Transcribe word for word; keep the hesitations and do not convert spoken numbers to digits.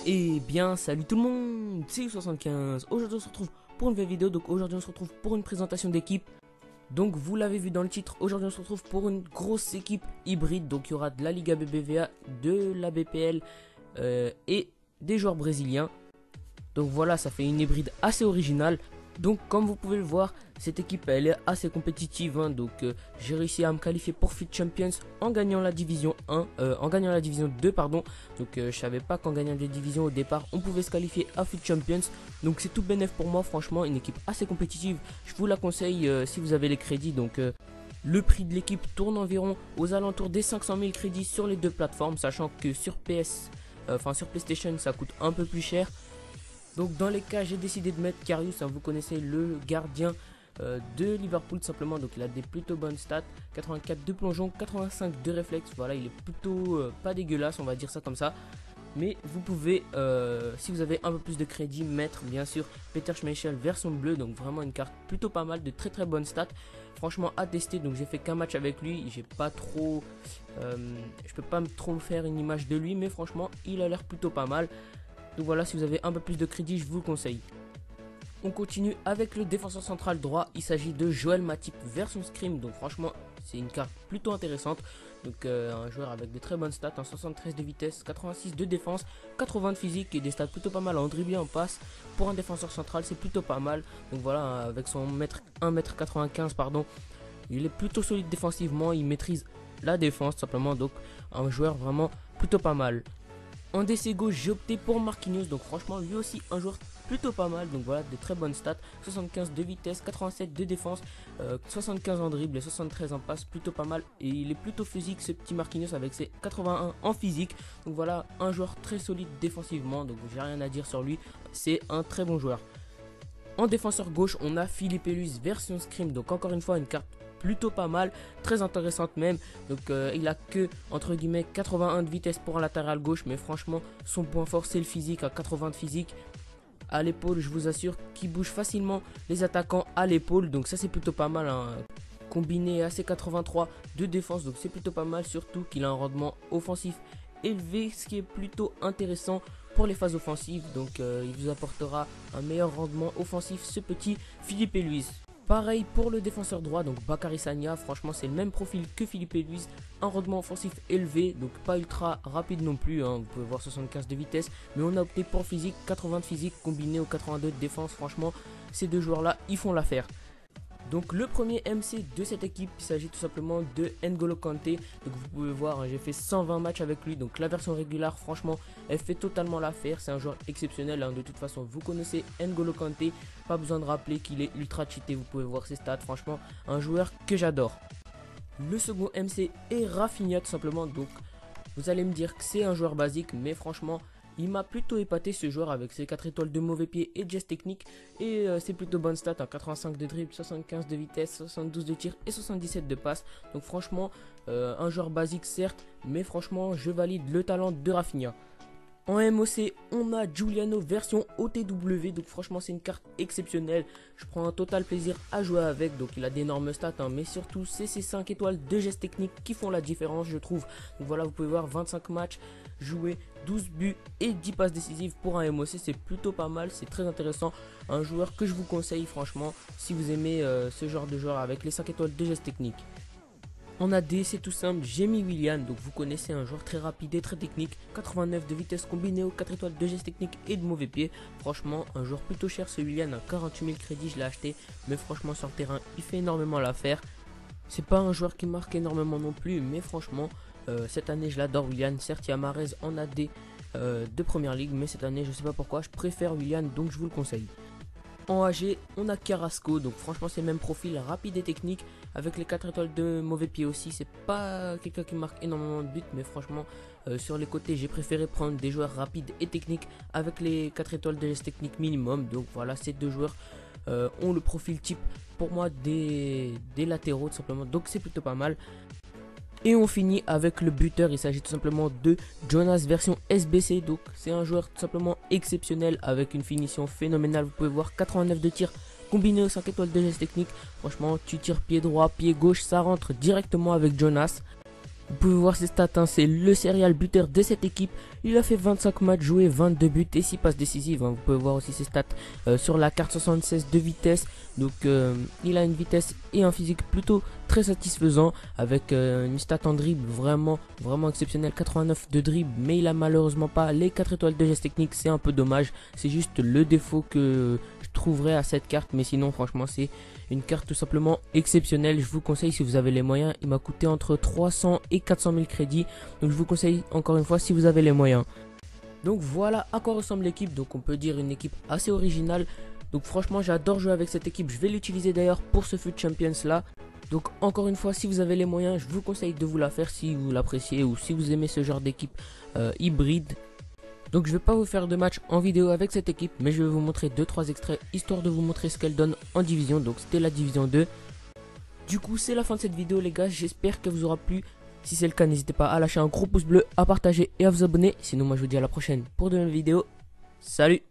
Eh bien, salut tout le monde, c'est U soixante-quinze. Aujourd'hui on se retrouve pour une nouvelle vidéo, donc aujourd'hui on se retrouve pour une présentation d'équipe. Donc vous l'avez vu dans le titre, aujourd'hui on se retrouve pour une grosse équipe hybride. Donc il y aura de la Liga B B V A, de la B P L euh, et des joueurs brésiliens. Donc voilà, ça fait une hybride assez originale. Donc comme vous pouvez le voir, cette équipe elle est assez compétitive, hein. Donc euh, j'ai réussi à me qualifier pour F U T Champions en gagnant la division un, euh, en gagnant la division deux pardon. Donc euh, je savais pas qu'en gagnant des divisions au départ on pouvait se qualifier à F U T Champions. Donc c'est tout bénef pour moi, franchement une équipe assez compétitive. Je vous la conseille euh, si vous avez les crédits. Donc euh, le prix de l'équipe tourne environ aux alentours des cinq cent mille crédits sur les deux plateformes, sachant que sur P S, enfin euh, sur PlayStation ça coûte un peu plus cher. Donc dans les cas j'ai décidé de mettre Karius, hein, vous connaissez le gardien euh, de Liverpool simplement. Donc il a des plutôt bonnes stats, quatre-vingt-quatre de plongeon, quatre-vingt-cinq de réflexe. Voilà, il est plutôt euh, pas dégueulasse, on va dire ça comme ça. Mais vous pouvez, euh, si vous avez un peu plus de crédit, mettre bien sûr Peter Schmeichel version bleue. Donc vraiment une carte plutôt pas mal, de très très bonnes stats. Franchement à tester, donc j'ai fait qu'un match avec lui. J'ai pas trop, euh, je peux pas trop faire une image de lui, mais franchement il a l'air plutôt pas mal. Donc voilà, si vous avez un peu plus de crédit, je vous le conseille. On continue avec le défenseur central droit. Il s'agit de Joël Matip version Scream. Donc franchement, c'est une carte plutôt intéressante. Donc euh, un joueur avec de très bonnes stats, hein, soixante-treize de vitesse, quatre-vingt-six de défense, quatre-vingts de physique et des stats plutôt pas mal en dribble et en passe. Pour un défenseur central, c'est plutôt pas mal. Donc voilà, avec son un mètre quatre-vingt-quinze, pardon, il est plutôt solide défensivement. Il maîtrise la défense simplement. Donc un joueur vraiment plutôt pas mal. En D C gauche, j'ai opté pour Marquinhos, donc franchement lui aussi un joueur plutôt pas mal. Donc voilà, de très bonnes stats, soixante-quinze de vitesse, quatre-vingt-sept de défense, euh, soixante-quinze en dribble et soixante-treize en passe, plutôt pas mal. Et il est plutôt physique ce petit Marquinhos avec ses quatre-vingt-un en physique. Donc voilà, un joueur très solide défensivement, donc j'ai rien à dire sur lui, c'est un très bon joueur. En défenseur gauche, on a Filipe Luis version Scream, donc encore une fois une carte plutôt pas mal, très intéressante même. Donc euh, il a que entre guillemets quatre-vingt-un de vitesse pour un latéral gauche, mais franchement son point fort c'est le physique, à quatre-vingts de physique. À l'épaule, je vous assure qu'il bouge facilement les attaquants à l'épaule, donc ça c'est plutôt pas mal, hein. Combiné à ses quatre-vingt-trois de défense, donc c'est plutôt pas mal, surtout qu'il a un rendement offensif élevé, ce qui est plutôt intéressant pour les phases offensives. Donc euh, il vous apportera un meilleur rendement offensif ce petit Filipe Luis. Pareil pour le défenseur droit, donc Bakary Sagna, franchement c'est le même profil que Filipe Luis, un rendement offensif élevé, donc pas ultra rapide non plus, hein. Vous pouvez voir soixante-quinze de vitesse, mais on a opté pour physique, quatre-vingts de physique combiné aux quatre-vingt-deux de défense. Franchement ces deux joueurs là ils font l'affaire. Donc le premier M C de cette équipe, il s'agit tout simplement de N'Golo Kanté. Donc vous pouvez voir, hein, j'ai fait cent vingt matchs avec lui. Donc la version régulière, franchement, elle fait totalement l'affaire. C'est un joueur exceptionnel, hein. De toute façon, vous connaissez N'Golo Kanté. Pas besoin de rappeler qu'il est ultra cheaté. Vous pouvez voir ses stats. Franchement, un joueur que j'adore. Le second M C est Rafinha tout simplement. Donc vous allez me dire que c'est un joueur basique, mais franchement il m'a plutôt épaté ce joueur avec ses quatre étoiles de mauvais pied et de geste technique. Et euh, c'est plutôt bonne stats, hein, quatre-vingt-cinq de dribble, soixante-quinze de vitesse, soixante-douze de tir et soixante-dix-sept de passe. Donc franchement, euh, un joueur basique certes, mais franchement je valide le talent de Rafinha. En M O C, on a Giuliano version O T W, donc franchement c'est une carte exceptionnelle. Je prends un total plaisir à jouer avec, donc il a d'énormes stats, hein, mais surtout c'est ces cinq étoiles de geste technique qui font la différence je trouve. Donc voilà, vous pouvez voir vingt-cinq matchs joués, douze buts et dix passes décisives pour un M O C, c'est plutôt pas mal, c'est très intéressant. Un joueur que je vous conseille franchement si vous aimez euh, ce genre de joueur avec les cinq étoiles de geste technique. En A D, c'est tout simple, j'ai mis Willian, donc vous connaissez un joueur très rapide et très technique, quatre-vingt-neuf de vitesse combiné aux quatre étoiles de geste technique et de mauvais pied. Franchement, un joueur plutôt cher ce Willian, à quarante-huit mille crédits, je l'ai acheté, mais franchement sur le terrain, il fait énormément l'affaire. C'est pas un joueur qui marque énormément non plus, mais franchement, euh, cette année je l'adore Willian. Certes, il y a Mahrez en A D euh, de première ligue, mais cette année, je sais pas pourquoi, je préfère Willian, donc je vous le conseille. En A G, on a Carrasco, donc franchement c'est le même profil, rapide et technique, avec les quatre étoiles de mauvais pied aussi. C'est pas quelqu'un qui marque énormément de buts, mais franchement euh, sur les côtés j'ai préféré prendre des joueurs rapides et techniques avec les quatre étoiles de geste technique minimum. Donc voilà, ces deux joueurs euh, ont le profil type pour moi des, des latéraux tout simplement, donc c'est plutôt pas mal. Et on finit avec le buteur, il s'agit tout simplement de Jonas version S B C. Donc c'est un joueur tout simplement exceptionnel avec une finition phénoménale. Vous pouvez voir quatre-vingt-neuf de tir combiné aux cinq étoiles de geste technique. Franchement tu tires pied droit, pied gauche, ça rentre directement avec Jonas. Vous pouvez voir ses stats, hein, c'est le serial buteur de cette équipe. Il a fait vingt-cinq matchs joués, vingt-deux buts et six passes décisives. Hein. Vous pouvez voir aussi ses stats euh, sur la carte soixante-seize de vitesse. Donc euh, il a une vitesse et un physique plutôt très satisfaisant avec euh, une stat en dribble vraiment vraiment exceptionnelle, quatre-vingt-neuf de dribble, mais il a malheureusement pas les quatre étoiles de geste technique, c'est un peu dommage. C'est juste le défaut que je trouverais à cette carte, mais sinon franchement c'est une carte tout simplement exceptionnelle. Je vous conseille si vous avez les moyens. Il m'a coûté entre trois cents et quatre cent mille crédits, donc je vous conseille encore une fois si vous avez les moyens. Donc voilà à quoi ressemble l'équipe. Donc on peut dire une équipe assez originale. Donc franchement j'adore jouer avec cette équipe. Je vais l'utiliser d'ailleurs pour ce F U T Champions là. Donc encore une fois, si vous avez les moyens, je vous conseille de vous la faire si vous l'appréciez ou si vous aimez ce genre d'équipe euh, hybride. Donc je vais pas vous faire de match en vidéo avec cette équipe, mais je vais vous montrer deux trois extraits histoire de vous montrer ce qu'elle donne en division. Donc c'était la division deux. Du coup c'est la fin de cette vidéo les gars, j'espère qu'elle vous aura plu. Si c'est le cas, n'hésitez pas à lâcher un gros pouce bleu, à partager et à vous abonner. Sinon moi je vous dis à la prochaine pour de nouvelles vidéos. Salut!